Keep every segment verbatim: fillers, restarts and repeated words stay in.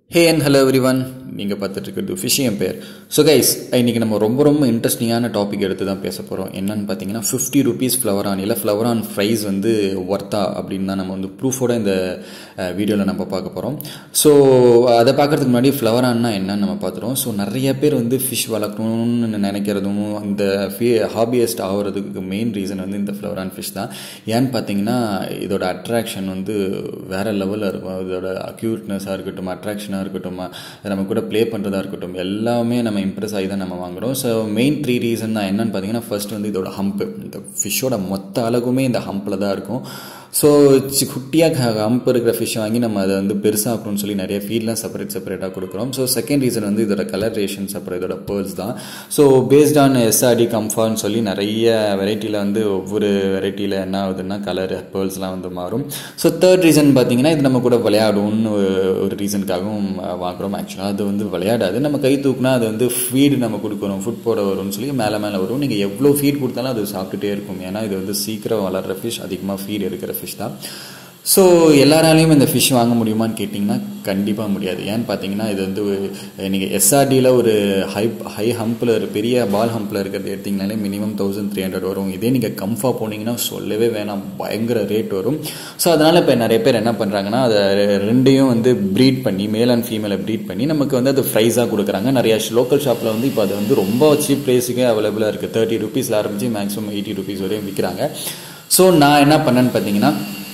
Hey and hello everyone. நீங்க பார்த்துட்டு இருக்கிறது ஃபிஷிங் எம்பையர். ஸோ கைஸ், இன்னைக்கு நம்ம ரொம்ப ரொம்ப இன்ட்ரெஸ்டிங்கான டாபிக் எடுத்து தான் பேச போகிறோம். என்னன்னு பார்த்தீங்கன்னா ஃபிஃப்டி ருபீஸ் ஃப்ளவரான் இல்லை ஃப்ளவரான் ஃப்ரைஸ் வந்து ஒர்த்தா அப்படின்னு தான் நம்ம வந்து ப்ரூஃபோட இந்த வீடியோவில் நம்ம பார்க்க போகிறோம். ஸோ அதை பார்க்கறதுக்கு முன்னாடி ஃப்ளவரான்னா என்னன்னு நம்ம பார்த்துருவோம். ஸோ நிறைய பேர் வந்து ஃபிஷ் வளர்க்கணும்னு நினைக்கிறதும் இந்த ஃபி ஹாபியஸ்ட் ஆகிறதுக்கு மெயின் ரீசன் வந்து இந்த ஃப்ளவரான் ஃபிஷ் தான். ஏன்னு பார்த்தீங்கன்னா இதோட அட்ராக்ஷன் வந்து வேறு லெவலில் இருக்கும். இதோட அக்யூட்னஸாக இருக்கட்டும், அட்ராக்ஷனாக இருக்கட்டும், நம்ம கூட ப்ளே பண்ணுறதா இருக்கட்டும், எல்லாமே நம்ம இம்ப்ரெஸ் ஆகி தான் நம்ம வாங்குகிறோம். ஸோ மெயின் த்ரீ ரீசன் தான் என்னன்னு பார்த்தீங்கன்னா, ஃபர்ஸ்ட் வந்து இதோட ஹம்ப்பு. இந்த ஃபிஷ்ஷோட மொத்த அழகுமே இந்த ஹம்பில் தான் இருக்கும். ஸோ குட்டியாக ஹம்ப் இருக்கிற ஃபிஷ் வாங்கி நம்ம அதை வந்து பெருசாகணும்னு சொல்லி நிறைய ஃபீட்லாம் செப்பரேட் செப்பரேட்டாக கொடுக்குறோம். ஸோ செகண்ட் ரீசன் வந்து இதோட கலரேஷன்ஸ், அப்புறம் இதோட பேர்ல்ஸ் தான். ஸோ பேஸ்ட் ஆன் எஸ்ஆர்டி கம்ஃபார்ட்னு சொல்லி நிறைய வெரைட்டியில் வந்து ஒவ்வொரு வெரைட்டியில் என்ன ஆகுதுன்னா கலர் பேர்ல்ஸ்லாம் வந்து மாறும். ஸோ தேர்ட் ரீசன் பார்த்தீங்கன்னா இது நம்ம கூட விளையாடும்னு ஒரு ரீசனுக்காகவும் வாங்குகிறோம். ஆக்சுவலாக அது வந்து விளையாடாது, நம்ம கை தூக்குனா அது வந்து ஃபீடு நம்ம கொடுக்குறோம், ஃபுட் போட வரும்னு சொல்லி மேலே மேலே வரும். நீங்கள் எவ்வளோ ஃபீட் கொடுத்தாலும் அது சாப்பிட்டுட்டே இருக்கும். ஏன்னா இது வந்து சீக்கிரம் வளர்கிற ஃபிஷ், அதிகமாக ஃபீட் எடுக்கிற ஃபிஷ் தான். ஸோ எல்லாராலையும் இந்த ஃபிஷ் வாங்க முடியுமான்னு கேட்டிங்கன்னா கண்டிப்பாக முடியாது. ஏன்னு பார்த்தீங்கன்னா இது வந்து நீங்கள் எஸ்ஆர்டியில் ஒரு ஹை ஹை ஹம்பில் ஒரு பெரிய பால் ஹம்பில் இருக்கிறது எடுத்திங்கனாலே மினிமம் தௌசண்ட் த்ரீ ஹண்ட்ரட் வரும். இதே நீங்கள் கம்ஃபா போனீங்கன்னா சொல்லவே வேணாம், பயங்கர ரேட் வரும். ஸோ அதனால் இப்போ நிறைய பேர் என்ன பண்ணுறாங்கன்னா அதை ரெண்டையும் வந்து ப்ரீட் பண்ணி, மேல் அண்ட் ஃபீமேலை ப்ரீட் பண்ணி நமக்கு வந்து அது ஃப்ரைஸாக கொடுக்குறாங்க. நிறைய லோக்கல் ஷாப்பில் வந்து இப்போ அது வந்து ரொம்ப சீப் ப்ரைஸுக்கே அவைலபிளாக இருக்குது. தேர்ட்டி ருபீஸில் ஆரம்பித்து மேக்ஸிமம் எயிட்டி ருபீஸ் வரையும் விற்கிறாங்க. ஸோ நான் என்ன பண்ணேன்னு பார்த்தீங்கன்னா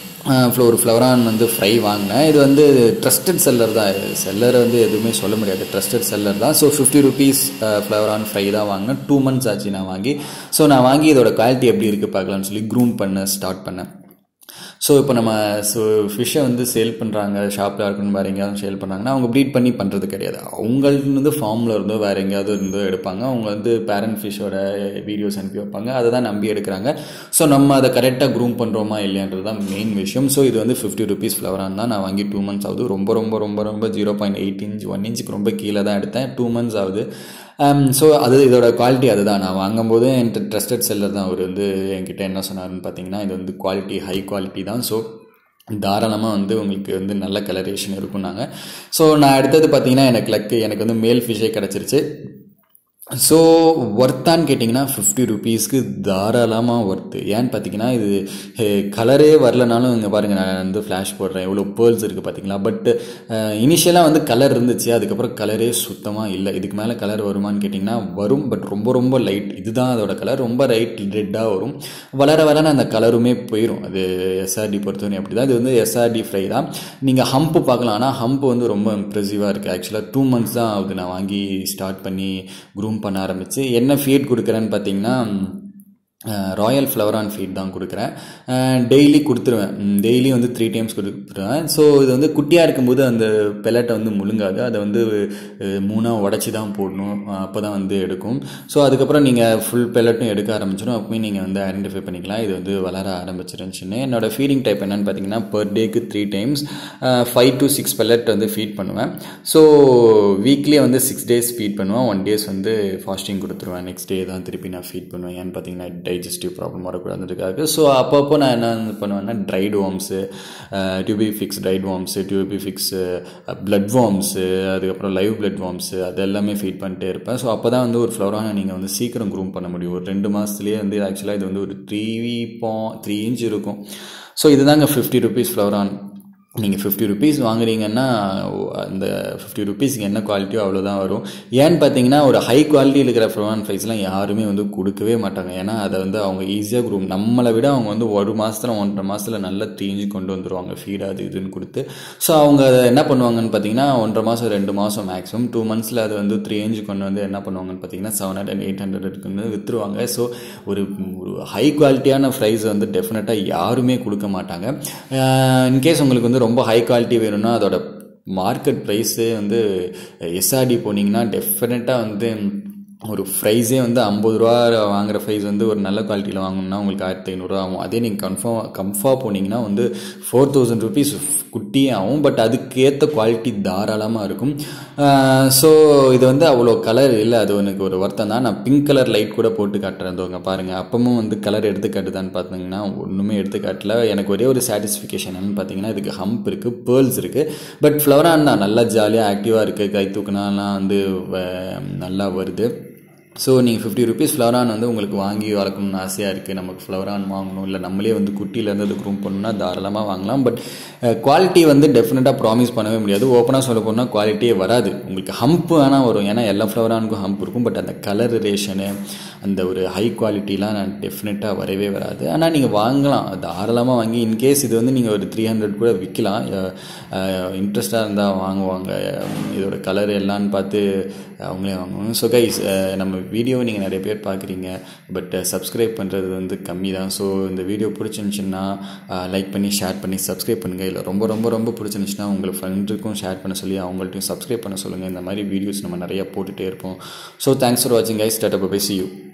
ஒரு ஃப்ளவரான் வந்து ஃப்ரை வாங்கினேன். இது வந்து ட்ரஸ்டட் செல்லர் தான். செல்லரை வந்து எதுவுமே சொல்ல முடியாது, ட்ரஸ்டட் செல்லர் தான். So fifty rupees flowerhorn fry தான் வாங்கினேன். டூ மந்த்ஸ் ஆச்சு நான் வாங்கி. ஸோ நான் வாங்கி இதோட குவாலிட்டி எப்படி இருக்குது பார்க்கலான்னு சொல்லி க்ரூம் பண்ண ஸ்டார்ட் பண்ணேன். ஸோ இப்போ நம்ம ஸோ ஃபிஷ்ஷை வந்து சேல் பண்ணுறாங்க, ஷாப்பில் இருக்குன்னு வேறு எங்கேயாவது சேல் பண்ணுறாங்கன்னா அவங்க ப்ரீட் பண்ணி பண்ணுறது கிடையாது. அவங்கள்ட்ட வந்து ஃபார்மில் இருந்தோ வேறு எங்கேயாவது இருந்தோ எடுப்பாங்க. அவங்க வந்து பேரண்ட் ஃபிஷ்ஷோட வீடியோஸ் அனுப்பி வைப்பாங்க, அதை தான் நம்பி எடுக்கிறாங்க. ஸோ நம்ம அதை கரெக்டாக க்ரூம் பண்ணுறோமா இல்லையான்றது தான் மெயின் விஷயம். ஸோ இது வந்து ஃபிஃப்டி ருபீஸ் ஃப்ளவரான் தான். நான் வாங்கி டூ மந்த்ஸ் ஆகுது. ரொம்ப ரொம்ப ரொம்ப ரொம்ப zero point eight inch one இன்ச்சுக்கு ரொம்ப கீழே தான் எடுத்தேன். டூ மந்த்ஸ் ஆகுது. ஸோ அது இதோட குவாலிட்டி அதுதான். நான் வாங்கும்போது என்கிட்ட ட்ரஸ்டட் செல்லர் தான். அவர் வந்து என்கிட்ட என்ன சொன்னார்னு பார்த்தீங்கன்னா, இது வந்து குவாலிட்டி ஹை குவாலிட்டி தான். ஸோ தாராளமாக வந்து உங்களுக்கு வந்து நல்ல கலரேஷன் இருக்குன்னாங்க. ஸோ நான் எடுத்தது பார்த்தீங்கன்னா எனக்கு லக்கு, எனக்கு வந்து மேல் ஃபிஷ்ஷே கிடச்சிருச்சு. ஸோ ஒர்த்தான்னு கேட்டிங்கன்னா ஃபிஃப்டி ருபீஸ்க்கு தாராளமாக ஒர்த்து. ஏன்னு பார்த்தீங்கன்னா இது கலரே வரலனாலும் இங்கே பாருங்கள், நான் வந்து ஃப்ளாஷ் போடுறேன், எவ்வளோ பேர்ல்ஸ் இருக்குது பார்த்தீங்களா. பட் இனிஷியலாக வந்து கலர் இருந்துச்சு, அதுக்கப்புறம் கலரே சுத்தமாக இல்லை. இதுக்கு மேலே கலர் வருமானு கேட்டிங்கன்னா வரும், பட் ரொம்ப ரொம்ப லைட். இதுதான் அதோட கலர், ரொம்ப லைட் ரெட்டாக வரும். வளர வளர அந்த கலருமே போயிடும். அது எஸ்ஆர்டி பொறுத்தவரை அப்படி தான். இது வந்து எஸ்ஆர்டி ஃப்ரை தான். நீங்கள் ஹம்ப்பு பார்க்கலாம், ஆனால் ஹம்ப்பு வந்து ரொம்ப இம்ப்ரெசிவாக இருக்குது. ஆக்சுவலாக டூ மந்த்ஸ் தான் ஆகுது நான் வாங்கி ஸ்டார்ட் பண்ணி க்ரூம் பண்ண ஆரம்பிச்சு. என்ன ஃபீட் கொடுக்குறேன்னு பார்த்தீங்கன்னா ராயல் ஃப்ளவரான் ஃபீட் தான் கொடுக்குறேன். டெய்லி கொடுத்துருவேன். டெய்லி வந்து த்ரீ டைம்ஸ் கொடுத்துருவேன். ஸோ இது வந்து குட்டியாக இருக்கும்போது அந்த பெலட்டை வந்து முழுங்காது, அதை வந்து மூணாக உடச்சி தான் போடணும், அப்போ தான் வந்து எடுக்கும். ஸோ அதுக்கப்புறம் நீங்கள் ஃபுல் பெலட்டும் எடுக்க ஆரம்பிச்சிடும். அப்போயே நீங்கள் வந்து ஐடென்டிஃபை பண்ணிக்கலாம் இது வந்து வளர ஆரம்பிச்சிருந்துச்சுன்னு. என்னோடய ஃபீடிங் டைப் என்னென்னு பார்த்தீங்கன்னா, பர் டேக்கு three times five to six pellet வந்து ஃபீட் பண்ணுவேன். ஸோ வீக்லி வந்து சிக்ஸ் டேஸ் ஃபீட் பண்ணுவேன். ஒன் டேஸ் வந்து ஃபாஸ்டிங் கொடுத்துருவேன். நெக்ஸ்ட் டே தான் திருப்பி நான் ஃபீட் பண்ணுவேன். ஏன்னு பார்த்தீங்கன்னா டைஜஸ்டிவ் ப்ராப்ளம் வரக்கூடாதுக்காக. ஸோ அப்பப்போ நான் என்ன பண்ணுவேன்னா dried worms, tubifex dried worms, tubifex blood worms, அதுக்கப்புறம் லைவ் பிளட் வார்ம்ஸு, அது எல்லாமே ஃபீட் பண்ணிட்டே இருப்பேன். ஸோ அப்போ தான் வந்து ஒரு ஃப்ளவரான நீங்கள் வந்து சீக்கிரம் க்ரூம் பண்ண முடியும். ஒரு ரெண்டு மாதத்துலேயே வந்து ஆக்சுவலாக இது வந்து ஒரு த்ரீ பா த்ரீ இன்ச் இருக்கும். ஸோ இதுதாங்க ஃபிஃப்டி ருபீஸ் ஃப்ளவரான். நீங்கள் ஃபிஃப்டி ருபீஸ் வாங்குறீங்கன்னா அந்த ஃபிஃப்டி ருபீஸ்க்கு என்ன குவாலிட்டியோ அவ்வளோதான் வரும். ஏன்னு பார்த்தீங்கன்னா ஒரு ஹை குவாலிட்டி இருக்கிற ஃப்ளவரான் ஃப்ரைஸ்லாம் யாருமே வந்து கொடுக்கவே மாட்டாங்க. ஏன்னா அதை வந்து அவங்க ஈஸியாக குரூம், நம்மளை விட அவங்க வந்து ஒரு மாதத்தில் ஒன்றரை மாதத்தில் நல்லா தீஞ்சு கொண்டு வந்துடுவாங்க ஃபீட் அது இதுன்னு கொடுத்து. ஸோ அவங்க அதை என்ன பண்ணுவாங்கன்னு பார்த்தீங்கன்னா ஒன்றரை மாதம் ரெண்டு மாதம் மேக்ஸிமம் டூ மந்த்ஸில் அது வந்து த்ரீ இன்ச்சு கொண்டு வந்து என்ன பண்ணுவாங்கன்னு பார்த்தீங்கன்னா செவன் ஹண்ட்ரட் எயிட் ஹண்ட்ரடுக்கு வந்து விற்றுருவாங்க. ஸோ ஒரு ஒரு ஹை குவாலிட்டியான ஃப்ரைஸ் வந்து டெஃபினட்டாக யாருமே கொடுக்க மாட்டாங்க. இன்கேஸ் உங்களுக்கு வந்து ரொம்ப ஹை குவாலிட்டி வேணும்னா அதோட மார்க்கெட் ப்ரைஸே வந்து எஸ்ஆர்டி போனீங்கன்னா டெஃபினட்டாக வந்து ஒரு ஃப்ரைஸே வந்து ஐம்பது ரூபா வாங்குகிற ஃப்ரைஸ் வந்து ஒரு நல்ல குவாலிட்டியில் வாங்கணும்னா உங்களுக்கு ஆயிரத்தி ஐநூறுரூவா ஆகும். அதே நீங்கள் கன்ஃபார்ம் கம்ஃபாக போனீங்கன்னா வந்து ஃபோர் தௌசண்ட் ருபீஸ் குட்டியே ஆகும். பட் அதுக்கேற்ற குவாலிட்டி தாராளமாக இருக்கும். ஸோ இது வந்து அவ்வளோ கலர் இல்லை, அது எனக்கு ஒரு வருத்தம் தான். நான் பிங்க் கலர் லைட் கூட போட்டு காட்டுறேன் பாருங்கள். அப்பவும் வந்து கலர் எடுத்துக்காட்டுதான்னு பார்த்தீங்கன்னா ஒன்றுமே எடுத்துக்காட்டல. எனக்கு ஒரே ஒரு சாட்டிஸ்ஃபிகேஷன் என்னன்னு பார்த்தீங்கன்னா இதுக்கு ஹம்ப் இருக்குது, பேர்ல்ஸ் இருக்குது. பட் ஃப்ளவரான் தான் நல்லா ஜாலியாக ஆக்டிவாக இருக்குது, கை தூக்குனாலாம் வந்து நல்லா வருது. ஸோ நீங்கள் ஃபிஃப்டி ருபீஸ் ஃப்ளவரான் வந்து உங்களுக்கு வாங்கி வளர்க்கணும்னு ஆசையாக இருக்குது, நமக்கு ஃப்ளவரான் வாங்கணும், இல்லை நம்மளே வந்து குட்டியிலேருந்து அது க்ரூம் பண்ணணும்னா தாராளமாக வாங்கலாம். பட் குவாலிட்டி வந்து டெஃபினட்டாக ப்ராமிஸ் பண்ணவே முடியாது. ஓப்பனாக சொல்ல போனால் குவாலிட்டியே வராது. உங்களுக்கு ஹம்ப் வேணால் வரும், ஏன்னா எல்லா ஃப்ளவரானுக்கும் ஹம்ப் இருக்கும். பட் அந்த கலர் ரேஷனு, அந்த ஒரு ஹை குவாலிட்டிலாம் நான் டெஃபினட்டாக வரவே வராது. ஆனால் நீங்கள் வாங்கலாம், தாராளமாக வாங்கி இன்கேஸ் இது வந்து நீங்கள் ஒரு த்ரீ ஹண்ட்ரட் கூட விற்கலாம். இன்ட்ரெஸ்டாக இருந்தால் வாங்குவாங்க. இதோட கலர் எல்லான்னு பார்த்து அவங்களே வாங்குவாங்க. ஸோ கைஸ், நம்ம வீடியோவை நீங்கள் நிறைய பேர் பார்க்குறீங்க, பட் சப்ஸ்கிரைப் பண்ணுறது வந்து கம்மி தான். ஸோ இந்த வீடியோ பிடிச்சிருந்துச்சின்னா லைக் பண்ணி ஷேர் பண்ணி சப்ஸ்கிரைப் பண்ணுங்கள். இல்லை ரொம்ப ரொம்ப ரொம்ப பிடிச்சிருந்துச்சுன்னா உங்களுக்கு ஃப்ரெண்டுக்கும் ஷேர் பண்ண சொல்லி அவங்கள்ட்டையும் சப்ஸ்கிரைப் பண்ண சொல்லுங்கள். இந்த மாதிரி வீடியோஸ் நம்ம நிறையா போட்டுகிட்டே இருப்போம். ஸோ தேங்க்ஸ் ஃபார் வாட்சிங் guys. Tata bye bye, see you.